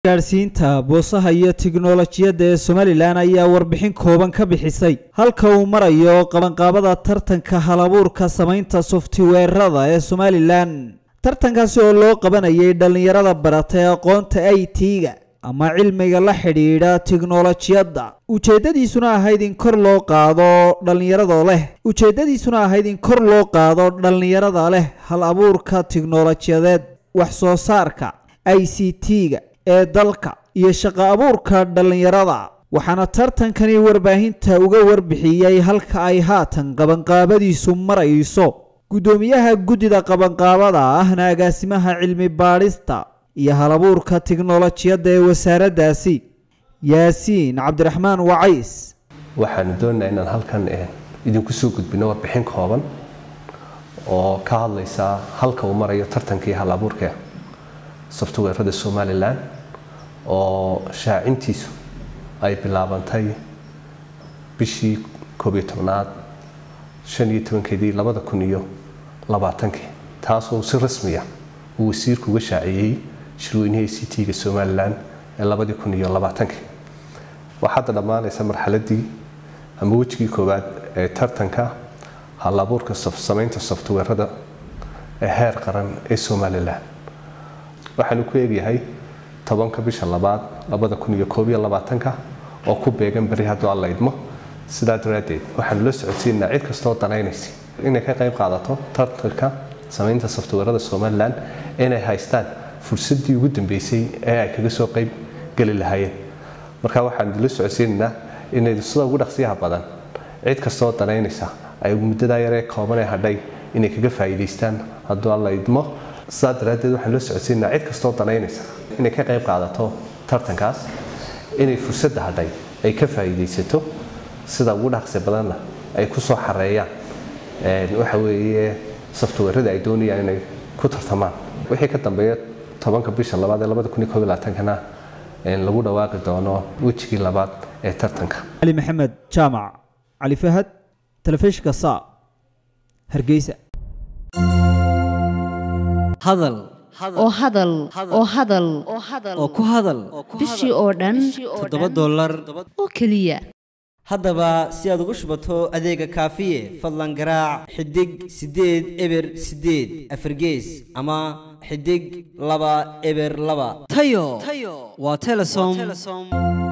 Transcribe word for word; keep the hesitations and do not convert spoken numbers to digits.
Isgaadhsiinta boosaha iyo tiknoolajiyada ee Somaliland ayaa warbixin kooban ka bixisay halka uu marayo qabanqaabada tartanka halabuurka samaynta software-rada ee Somaliland. Tartankaasi oo loo qabanayay dhalinyarada baratay aqoonta I T-ga ama cilmiga la xidhiidha tiknoolajiyada. Ujeedadiisuna ahayd in kor loo qaado dhalinyarada leh. Ujeedadiisuna ahayd in kor loo qaado dhalinyarada leh hal abuurka tiknoolajiyadeed, wax soo saarka I C T-ga ee dalka iyo shaqo abuurka dhalinyarada. Waxaana tartankani warbaahinta uga warbixiyay halka ay haatan qabanqaabadiisu marayso gudoomiyaha guddida qabanqaabada ahna agaasimaha cilmi baadhista iyo halabuurka tiknoolajiyada ee wasaaraddaasi Yaasiin Cabdiraxmaan Wacays. waxaan doonaynaa inaan halkan idinku soo gudbino warbixin kooban oo ka hadlaysa halka uu marayo tartankii halabuurka software-rada Somaliland oo shaacintiisu ay bilaabantay bishii koob iyo tobnaad shan iyo tobankeedii labada kun iyo labaatankii, taasoo si rasmi ah uu wasiirku uga shaaciyay shirweynaha I C T-ga Somaliland ee labada kun iyo labaatankii. waxaa dhammaanaysa marxaladii ama wajigii koowaad ee tartanka halabuurka samaynta software-rada ee heer qaran ee Somaliland. waxaanu ku eegyahay tobanka bisha labaad labada kun iyo koob iyo labaatanka oo ku beegan bari haddii alla idmo. sidaa daraadeed waxaanu la socodsiinaa cid kastoo danaynaysa inay ka qayb qaadato tartanka samaynta software-rada Somaliland inay haystaan fursadii ugu dambeysay ee ay kaga soo qayb gali lahaayeen. marka waxaanu la socodsiinaa inay sida ugu dhaqsiyaha badan cid kastoo danaynaysa ay muddada yar ee kooban ee hadhay inay kaga faa'iideystaan haddii alla idmo. sidaa daraadeed waxaan la socodsiinaa cid kastoo danaynaysa inay ka qayb qaadato tartankaas inay fursadda hadhay ay ka faa'iideysato sida ugu dhaqsi badanna ay ku soo xareeyaan waxa weeye software-rada ay doonayaan inay ku tartamaan. wixii ka dambeeya tobanka bisha labaad ee labada kun iyo koob iyo labaatankana lagu dhawaaqi doono wajigii labaad ee tartanka. Ali Maxamed Jaamac, Ali Fahad, Telefishinka S A Hargeysa. hadal oo hadal oo hadal oo ku hadal bishii oo dhan toddoba dollar oo kaliya. haddaba si aad ugu shubato adeega kaafiye fadlan garaac xidig sideed eber sideed afargees ama xidig laba eber laba tayo waa Telesom.